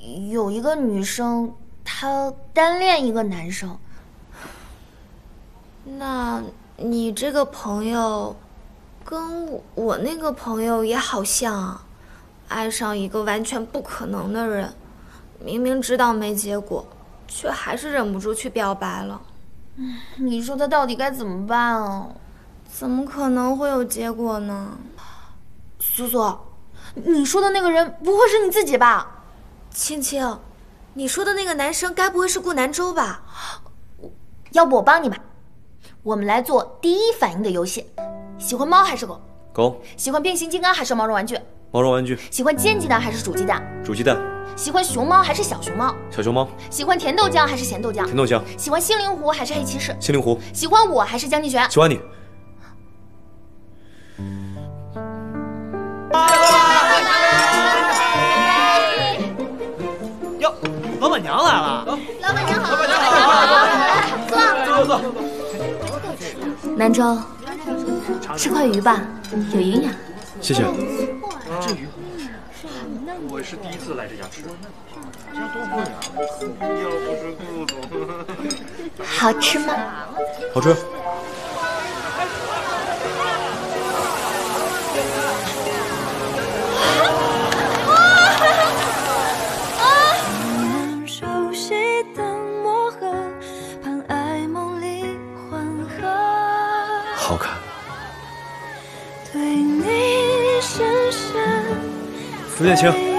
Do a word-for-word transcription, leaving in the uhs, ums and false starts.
有一个女生，她单恋一个男生。 那你这个朋友，跟我那个朋友也好像啊，爱上一个完全不可能的人，明明知道没结果，却还是忍不住去表白了。 嗯，你说他到底该怎么办啊？ 怎么可能会有结果呢？ 苏苏，你说的那个人不会是你自己吧？ 青青，你说的那个男生该不会是顾南州吧？ 要不我帮你吧，我们来做第一反应的游戏。喜欢猫还是狗？ 狗。 喜欢变形金刚还是毛绒玩具？ 毛绒玩具。 喜欢煎鸡蛋还是煮鸡蛋？ 煮鸡蛋。 喜欢熊猫还是小熊猫？ 小熊猫。 喜欢甜豆浆还是咸豆浆？ 甜豆浆。 喜欢星灵狐还是黑骑士？ 星灵狐。 喜欢我还是江敬轩？ 喜欢你。 哟，老板娘来了！ 老板娘好， 老板娘好， 坐坐坐坐。 南州，吃块鱼吧，有营养。 谢谢。 这鱼，我是第一次来这家吃，这家多贵啊！要不是顾总， 好吃吗？ 好吃。好看。朱建清。